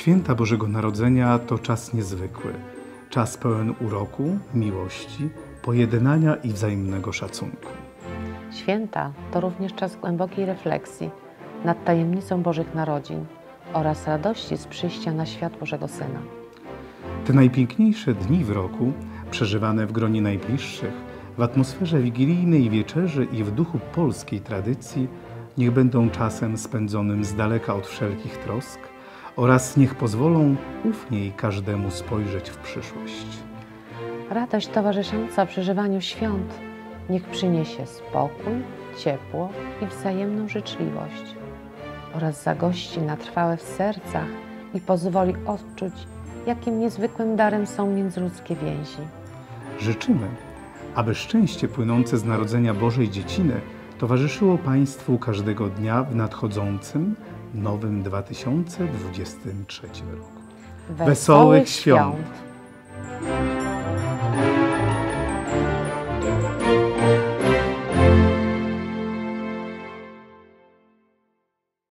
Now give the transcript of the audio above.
Święta Bożego Narodzenia to czas niezwykły, czas pełen uroku, miłości, pojednania i wzajemnego szacunku. Święta to również czas głębokiej refleksji nad tajemnicą Bożych Narodzin oraz radości z przyjścia na świat Bożego Syna. Te najpiękniejsze dni w roku, przeżywane w gronie najbliższych, w atmosferze wigilijnej wieczerzy i w duchu polskiej tradycji, niech będą czasem spędzonym z daleka od wszelkich trosk oraz niech pozwolą ufniej każdemu spojrzeć w przyszłość. Radość towarzysząca przeżywaniu świąt niech przyniesie spokój, ciepło i wzajemną życzliwość oraz zagości na trwałe w sercach i pozwoli odczuć, jakim niezwykłym darem są międzyludzkie więzi. Życzymy, aby szczęście płynące z narodzenia Bożej Dzieciny towarzyszyło Państwu każdego dnia w nadchodzącym, nowym 2023 roku. Wesołych świąt!